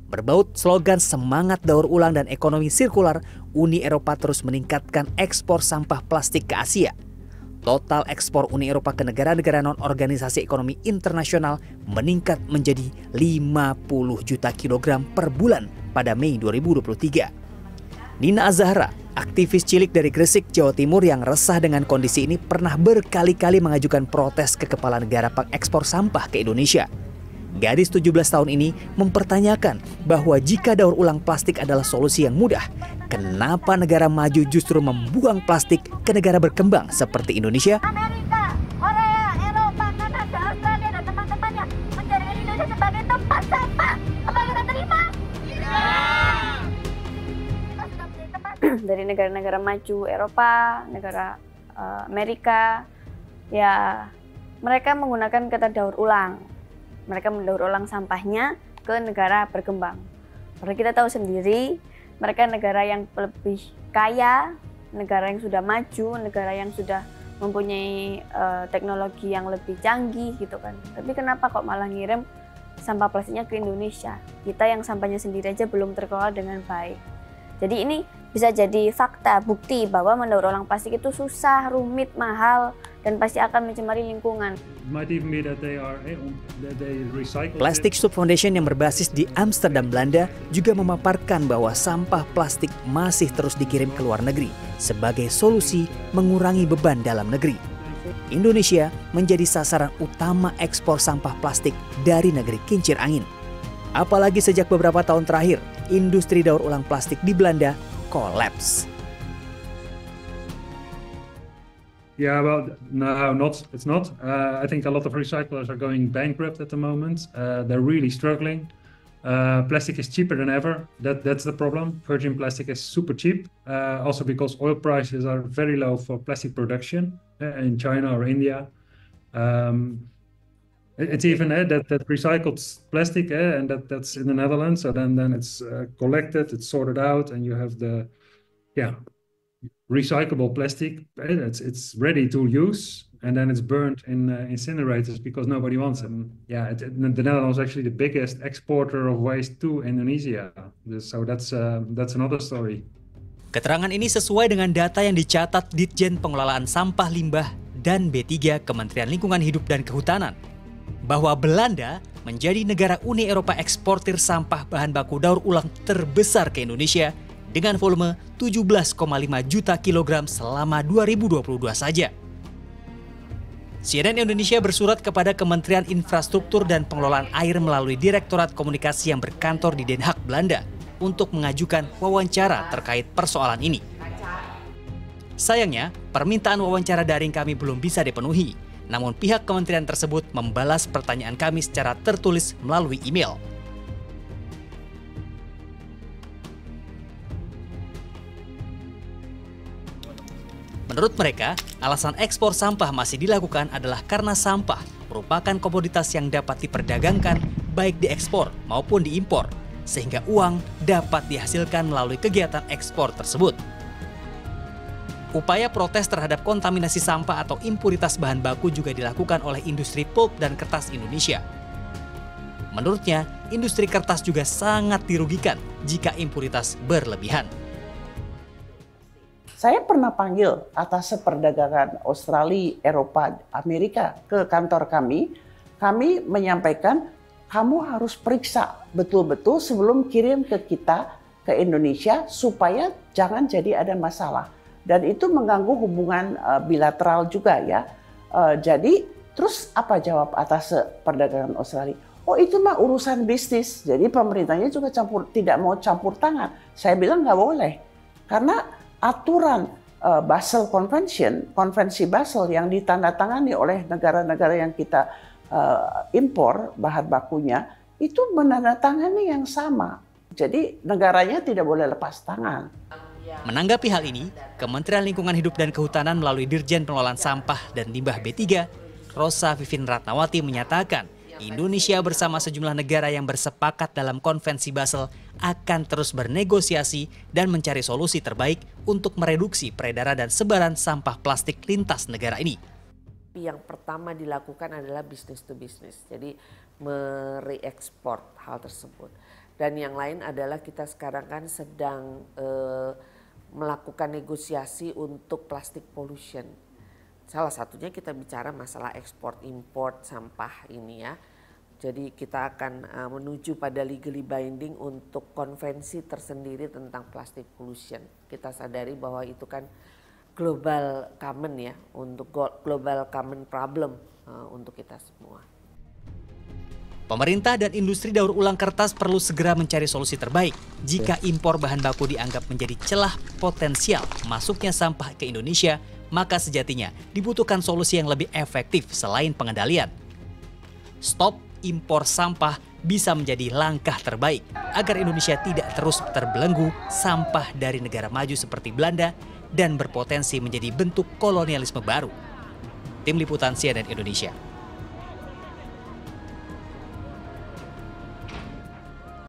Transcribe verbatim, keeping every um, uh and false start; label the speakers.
Speaker 1: Berbaut slogan semangat daur ulang dan ekonomi sirkular, Uni Eropa terus meningkatkan ekspor sampah plastik ke Asia. Total ekspor Uni Eropa ke negara-negara non-organisasi ekonomi internasional meningkat menjadi lima puluh juta kilogram per bulan pada Mei dua ribu dua puluh tiga. Nina Azahra, aktivis cilik dari Gresik, Jawa Timur yang resah dengan kondisi ini, pernah berkali-kali mengajukan protes ke kepala negara pengekspor sampah ke Indonesia. Gadis tujuh belas tahun ini mempertanyakan bahwa jika daur ulang plastik adalah solusi yang mudah, kenapa negara maju justru membuang plastik ke negara berkembang seperti Indonesia?
Speaker 2: Amerika, Korea, Eropa, Kanada, Australia, dan teman-temannya menjadikan Indonesia sebagai tempat sampah. Apa kita terima? Tidak.
Speaker 3: Dari negara-negara maju Eropa, negara uh, Amerika, ya mereka menggunakan kata daur ulang. Mereka mendaur ulang sampahnya ke negara berkembang. Karena kita tahu sendiri, mereka negara yang lebih kaya, negara yang sudah maju, negara yang sudah mempunyai uh, teknologi yang lebih canggih gitu kan. Tapi kenapa kok malah ngirim sampah plastiknya ke Indonesia? Kita yang sampahnya sendiri aja belum terkelola dengan baik. Jadi ini bisa jadi fakta, bukti bahwa mendaur ulang plastik itu susah, rumit, mahal, dan pasti akan mencemari lingkungan.
Speaker 1: Plastic Soup Foundation yang berbasis di Amsterdam, Belanda juga memaparkan bahwa sampah plastik masih terus dikirim ke luar negeri sebagai solusi mengurangi beban dalam negeri. Indonesia menjadi sasaran utama ekspor sampah plastik dari negeri kincir angin. Apalagi sejak beberapa tahun terakhir, industri daur ulang plastik di Belanda kolaps.
Speaker 4: Yeah, well, no, not. It's not. Uh, I think a lot of recyclers are going bankrupt at the moment. Uh, they're really struggling. Uh, plastic is cheaper than ever. That that's the problem. Virgin plastic is super cheap. Uh, also because oil prices are very low for plastic production uh, in China or India. Um, It's even uh, that that recycled plastic, uh, and that that's in the Netherlands. So then then it's uh, collected, it's sorted out, and you have the yeah recyclable plastic. Uh, it's it's ready to use, and then it's burned in uh, incinerators because nobody wants it. And yeah, it, it, the Netherlands is actually the biggest exporter of waste to Indonesia. So that's uh, that's another story.
Speaker 1: Keterangan ini sesuai dengan data yang dicatat Ditjen Pengelolaan Sampah Limbah dan B tiga Kementerian Lingkungan Hidup dan Kehutanan, bahwa Belanda menjadi negara Uni Eropa eksportir sampah bahan baku daur ulang terbesar ke Indonesia dengan volume tujuh belas koma lima juta kilogram selama dua ribu dua puluh dua saja. C N N Indonesia bersurat kepada Kementerian Infrastruktur dan Pengelolaan Air melalui Direktorat Komunikasi yang berkantor di Den Haag, Belanda, untuk mengajukan wawancara terkait persoalan ini. Sayangnya, permintaan wawancara daring kami belum bisa dipenuhi. Namun pihak kementerian tersebut membalas pertanyaan kami secara tertulis melalui email. Menurut mereka, alasan ekspor sampah masih dilakukan adalah karena sampah merupakan komoditas yang dapat diperdagangkan baik diekspor maupun diimpor, sehingga uang dapat dihasilkan melalui kegiatan ekspor tersebut. Upaya protes terhadap kontaminasi sampah atau impuritas bahan baku juga dilakukan oleh industri pulp dan kertas Indonesia. Menurutnya, industri kertas juga sangat dirugikan jika impuritas berlebihan.
Speaker 5: Saya pernah panggil atas perdagangan Australia, Eropa, Amerika ke kantor kami. Kami menyampaikan, kamu harus periksa betul-betul sebelum kirim ke kita, ke Indonesia, supaya jangan jadi ada masalah. Dan itu mengganggu hubungan uh, bilateral juga ya. Uh, jadi terus apa jawab atas perdagangan Australia? Oh itu mah urusan bisnis. Jadi pemerintahnya juga campur, tidak mau campur tangan. Saya bilang nggak boleh. Karena aturan uh, Basel Convention, konvensi Basel yang ditandatangani oleh negara-negara yang kita uh, impor bahan bakunya, itu menandatangani yang sama. Jadi negaranya tidak boleh lepas tangan.
Speaker 1: Menanggapi hal ini, Kementerian Lingkungan Hidup dan Kehutanan melalui Dirjen Pengelolaan Sampah dan Limbah B tiga, Rosa Vivin Ratnawati menyatakan, Indonesia bersama sejumlah negara yang bersepakat dalam konvensi Basel akan terus bernegosiasi dan mencari solusi terbaik untuk mereduksi peredaran dan sebaran sampah plastik lintas negara ini.
Speaker 6: Yang pertama dilakukan adalah business to business, jadi mereekspor hal tersebut. Dan yang lain adalah kita sekarang kan sedang eh, melakukan negosiasi untuk plastic pollution. Salah satunya kita bicara masalah ekspor import sampah ini ya. Jadi kita akan uh, menuju pada legally binding untuk konvensi tersendiri tentang plastic pollution. Kita sadari bahwa itu kan global common ya, untuk global common problem uh, untuk kita semua.
Speaker 1: Pemerintah dan industri daur ulang kertas perlu segera mencari solusi terbaik jika impor bahan baku dianggap menjadi celah potensial masuknya sampah ke Indonesia, maka sejatinya dibutuhkan solusi yang lebih efektif selain pengendalian. Stop impor sampah bisa menjadi langkah terbaik agar Indonesia tidak terus terbelenggu sampah dari negara maju seperti Belanda dan berpotensi menjadi bentuk kolonialisme baru. Tim Liputan C N N Indonesia.